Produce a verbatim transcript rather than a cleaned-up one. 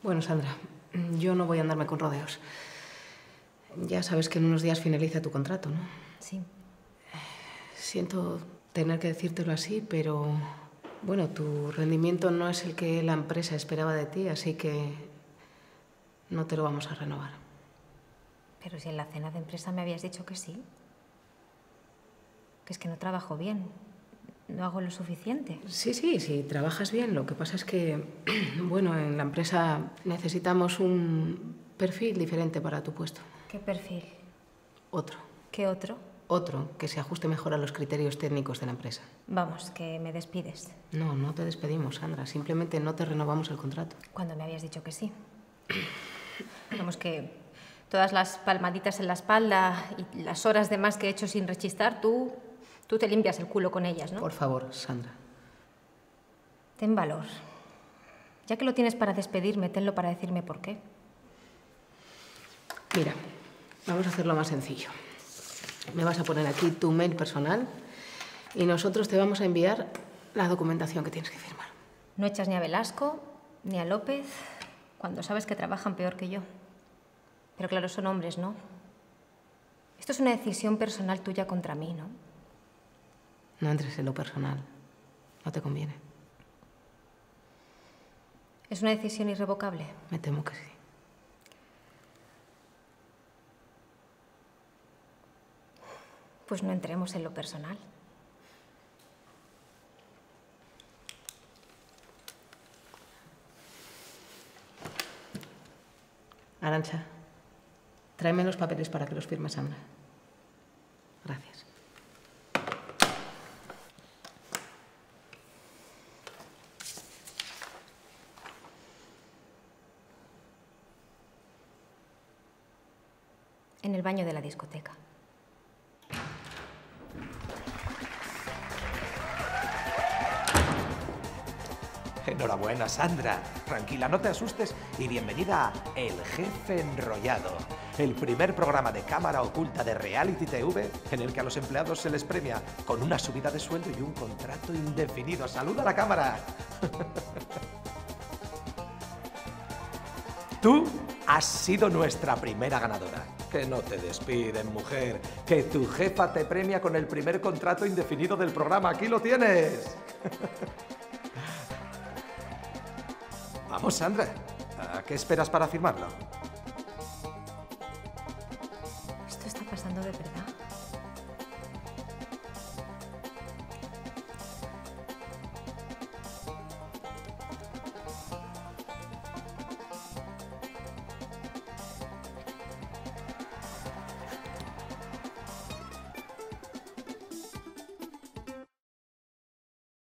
Bueno, Sandra, yo no voy a andarme con rodeos. Ya sabes que en unos días finaliza tu contrato, ¿no? Sí. Siento tener que decírtelo así, pero... Bueno, tu rendimiento no es el que la empresa esperaba de ti, así que no te lo vamos a renovar. Pero si en la cena de empresa me habías dicho que sí. Que es que no trabajo bien. No hago lo suficiente. Sí, sí, sí, trabajas bien. Lo que pasa es que, bueno, en la empresa necesitamos un perfil diferente para tu puesto. ¿Qué perfil? Otro. ¿Qué otro? Otro que se ajuste mejor a los criterios técnicos de la empresa. Vamos, que me despides. No, no te despedimos, Sandra. Simplemente no te renovamos el contrato. Cuando me habías dicho que sí. Vamos, que todas las palmaditas en la espalda y las horas de más que he hecho sin rechistar, tú, tú te limpias el culo con ellas, ¿no? Por favor, Sandra. Ten valor. Ya que lo tienes para despedirme, tenlo para decirme por qué. Mira, vamos a hacerlo más sencillo. Me vas a poner aquí tu mail personal y nosotros te vamos a enviar la documentación que tienes que firmar. No echas ni a Velasco ni a López cuando sabes que trabajan peor que yo. Pero claro, son hombres, ¿no? Esto es una decisión personal tuya contra mí, ¿no? No entres en lo personal. No te conviene. ¿Es una decisión irrevocable? Me temo que sí. Pues no entremos en lo personal. Arantxa, tráeme los papeles para que los firme Sandra. Gracias. En el baño de la discoteca. Enhorabuena, Sandra. Tranquila, no te asustes y bienvenida a El Jefe Enrollado, el primer programa de cámara oculta de Reality T V en el que a los empleados se les premia con una subida de sueldo y un contrato indefinido. ¡Saluda a la cámara! Tú has sido nuestra primera ganadora. Que no te despiden, mujer. Que tu jefa te premia con el primer contrato indefinido del programa. ¡Aquí lo tienes! Vamos, Sandra. ¿A qué esperas para firmarlo? ¿Esto está pasando de verdad?